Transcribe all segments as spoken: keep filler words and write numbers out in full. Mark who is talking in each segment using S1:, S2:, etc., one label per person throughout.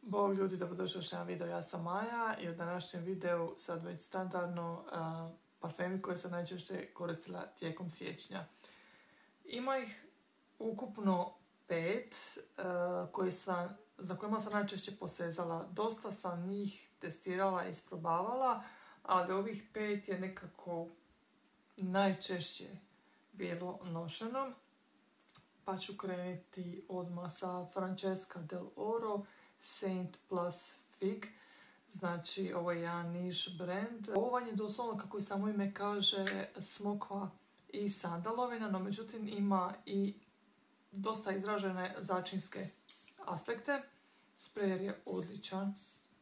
S1: Bog ljudi, dobrodošli još jedan video, ja sam Maja i u današnjem videu sad već standardno uh, parfemi koje sam najčešće koristila tijekom siječnja. Ima ih ukupno pet uh, koji sam, za kojima sam najčešće posezala. Dosta sam njih testirala i isprobavala, ali ovih pet je nekako najčešće bilo nošeno. Pa ću krenuti odmah sa Francesca Del Oro Saint Plus Fig. Znači, ovo je jedan niš brand. Ovo vam je doslovno, kako i samo ime kaže, smokva i sandalovina, no međutim ima i dosta izražene začinske aspekte. Sprayer je odličan.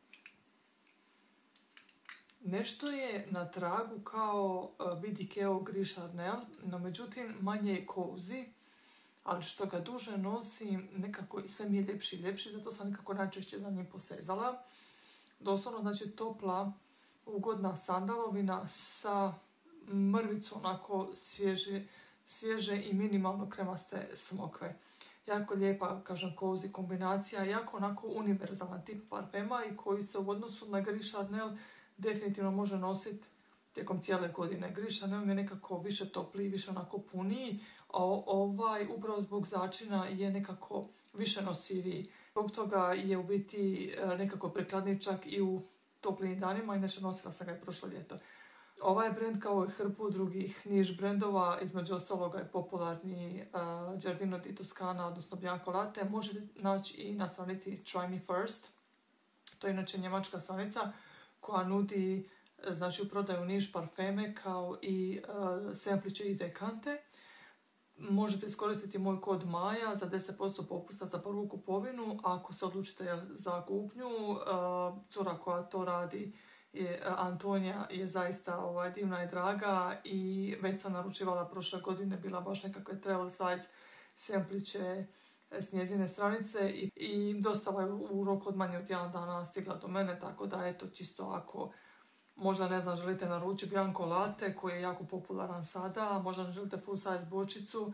S1: Nešto je na tragu kao B D K-ov Gris Charnel, no međutim manje je cozy, ali što ga duže nosim, nekako sve mi je ljepši i ljepši, zato sam nekako najčešće za njim posezala. Doslovno, znači, topla, ugodna sandalovina sa mrvicom onako svježe, svježe i minimalno kremaste smokve. Jako lijepa, kažem, cozy kombinacija, jako onako univerzalan tip parfema i koji se u odnosu na Gris Charnel definitivno može nositi tijekom cijele godine. Gris Charnel je nekako više topliji, više onako puniji, a ovaj upravo zbog začina je nekako više nosiviji. Zbog toga je u biti nekako prikladniji čak i u toplijim danima, inače nosila sam ga i prošlo ljeto. Ovaj brand kao i hrpu drugih niš brendova, između ostaloga je popularni uh, Giardino di Toscana, odnosno Bianco Latte, možete naći i na stranici Try Me First. To je inače njemačka stranica koja nudi, znači, u prodaju niš parfeme kao i uh, sempliće i dekante. Možete iskoristiti moj kod Maja za deset posto popusta za prvu kupovinu. Ako se odlučite za kupnju, uh, cura koja to radi, je, Antonija, je zaista ovaj, divna i draga i već sam naručivala prošle godine, bila baš nekakve travel size sempliće s njezine stranice i, i dostava je u roku od manje od jedan dana stigla do mene, tako da eto, čisto ako možda, ne znam, želite naručiti Bianco Latte koji je jako popularan sada, možda ne želite full size bočicu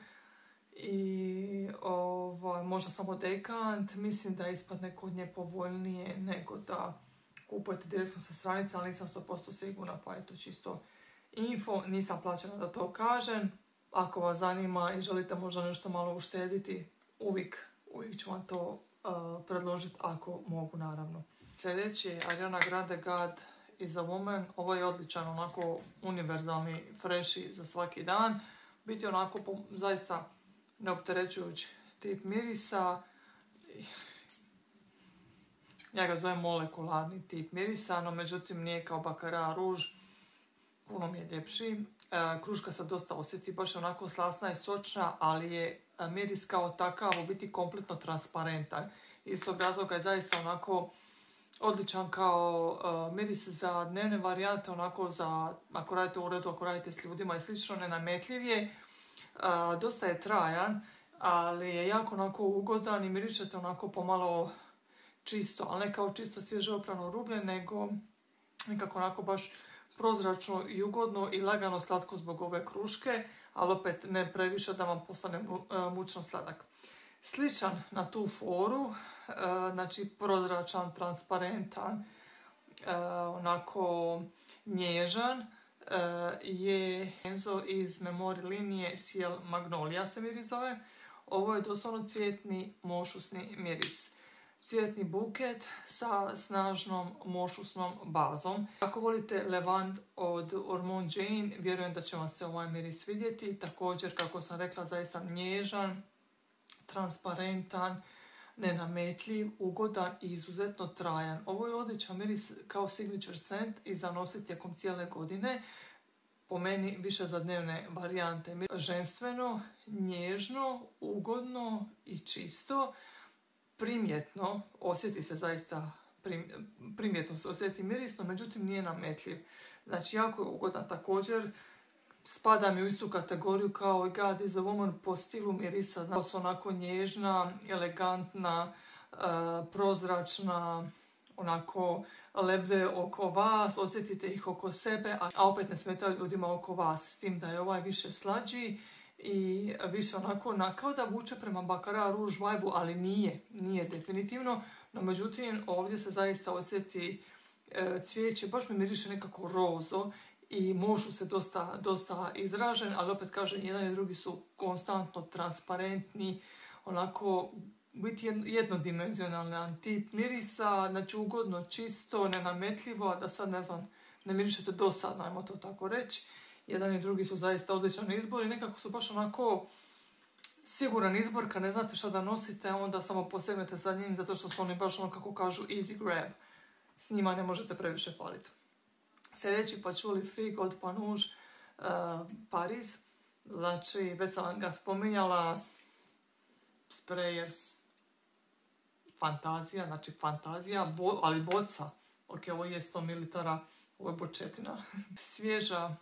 S1: i ovaj, možda samo dekant, mislim da ispadne kod nje povoljnije nego da kupujete direktno sa stranice, ali nisam sto posto sigurna, pa eto, čisto info, nisam plaćena da to kažem. Ako vas zanima i želite možda nešto malo uštediti, uvijek, uvijek ću vam to uh, predložiti ako mogu, naravno. Sljedeći je Ariana Grande God is a Woman. Ovo je odličan, onako univerzalni freshi za svaki dan. Biti onako po, zaista neopterećujući tip mirisa. Ja ga zovem molekularni tip mirisa, no međutim nije kao Baccarat Rouge, puno mi je ljepši. E, kruška se dosta osjeti, baš je onako slasna i sočna, ali je miris kao takav u biti kompletno transparentan. Iz tog razloga je zaista onako odličan kao uh, miris za dnevne varijante, onako za ako radite u uredu, ako radite s ljudima i slično, nenametljiv je. Uh, dosta je trajan, ali je jako onako ugodan i mirišete onako pomalo čisto, ali ne kao čisto svježe oprano rublje, nego nekako onako baš prozračno i ugodno i lagano slatko zbog ove kruške, ali opet ne previše da vam postane mučno sladak. Sličan na tu foru, znači prozračan, transparentan, onako nježan, je Enzo iz Memory linije Ciel Magnolia se miris zove. Ovo je doslovno cvjetni mošusni miris. Cvjetni buket sa snažnom mošusnom bazom. Ako volite levand od Hormone Jane, vjerujem da će vam se ovaj miris vidjeti. Također, kako sam rekla, zaista nježan, transparentan, nenametljiv, ugodan i izuzetno trajan. Ovo je odličan miris kao signature scent i za nositi tijekom cijele godine. Po meni više za dnevne varijante. Ženstveno, nježno, ugodno i čisto. Primjetno, osjeti se zaista, prim, primjetno se osjeti mirisno, međutim nije nametljiv. Znači, jako je ugodan. Također, spada mi u istu kategoriju kao i God is a Woman po stilu mirisa. Znači, su onako nježna, elegantna, uh, prozračna, onako lebde oko vas, osjetite ih oko sebe, a opet ne smetaju ljudima oko vas. S tim da je ovaj više slađi i više onako, na, kao da vuče prema Baccarat Rouge vibe, ali nije, nije definitivno. No međutim, ovdje se zaista osjeti e, cvijeće, baš mi miriše nekako rozo i mošu se dosta, dosta izražen, ali opet kažem, jedan i drugi su konstantno transparentni, onako biti jednodimenzionalni tip mirisa, znači ugodno, čisto, nenametljivo, a da sad ne znam, ne mirišete dosadno, ajmo to tako reći. Jedan i drugi su zaista odličan izbor i nekako su baš onako siguran izbor, kad ne znate šta da nosite, onda samo posegnete za njim, zato što su oni baš ono kako kažu easy grab. S njima ne možete previše faliti. Sljedeći Patchouli Fig od Panouge uh, Paris. Znači, već sam ga spominjala, sprejer Fantazija, znači Fantazija, bo, ali boca. Ok, ovo je sto mililitara, ovo je bočetina. Svježa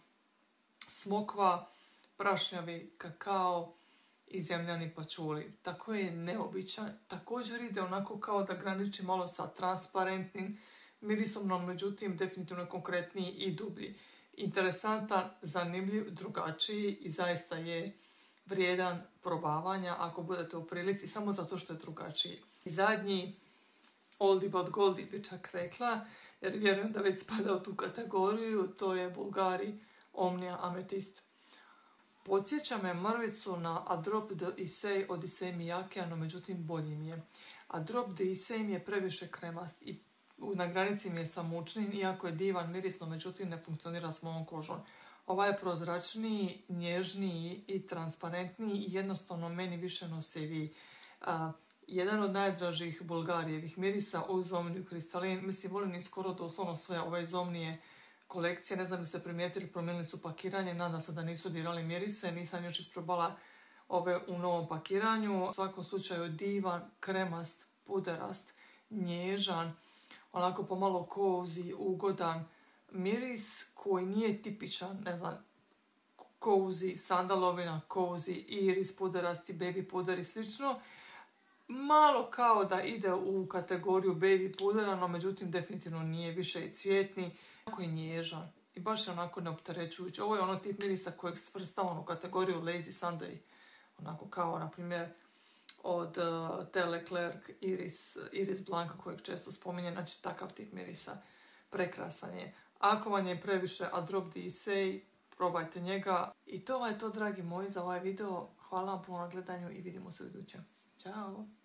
S1: smokva, prašnjavi kakao i zemljani pačuli. Tako je neobičan. Također ide onako kao da graniči malo sa transparentnim mirisom, no međutim definitivno konkretniji i dublji. Interesantan, zanimljiv, drugačiji i zaista je vrijedan probavanja ako budete u prilici, samo zato što je drugačiji. I zadnji, oldie but goldie bi čak rekla, jer vjerujem da već spada u tu kategoriju, to je Bulgari Omnia Amethyst. Podsjeća me mrvicu na A Drop de Issei od Issei Miyakea, no međutim bolji mi je. A Drop de Issei mi je previše kremast i na granici mi je sa mučnim, iako je divan miris, no međutim ne funkcionira s mojom kožom. Ovaj je prozračniji, nježniji i transparentniji i jednostavno meni više nosiviji. Uh, jedan od najdražih Bulgarijevih mirisa uz Omniju Kristalin. Mislim, volim i skoro doslovno sve ove iz Omnije kolekcije. Ne znam da ste primijetili, promijenili su pakiranje. Nadam se da nisu dirali mirise. Nisam još isprobala ove u novom pakiranju. U svakom slučaju divan, kremast, puderast, nježan, onako pomalo cozy, ugodan miris koji nije tipičan, ne znam, cozy sandalovina, cozy iris, puderasti, baby puder i slično. Malo kao da ide u kategoriju baby pudera, no međutim definitivno nije, više i cvjetni. Onako je nježan i baš je onako neopterećujući. Ovo je ono tip mirisa kojeg svrstavam u kategoriju Lazy Sunday. Onako kao, na primjer, od uh, Te Leclerc Iris, Iris Blanca kojeg često spominje, znači takav tip mirisa. Prekrasan je. Ako vam je previše A Drop de Issei, probajte njega. I to je to, dragi moji, za ovaj video. Hvala vam puno na gledanju i vidimo se u idućem. Ćao!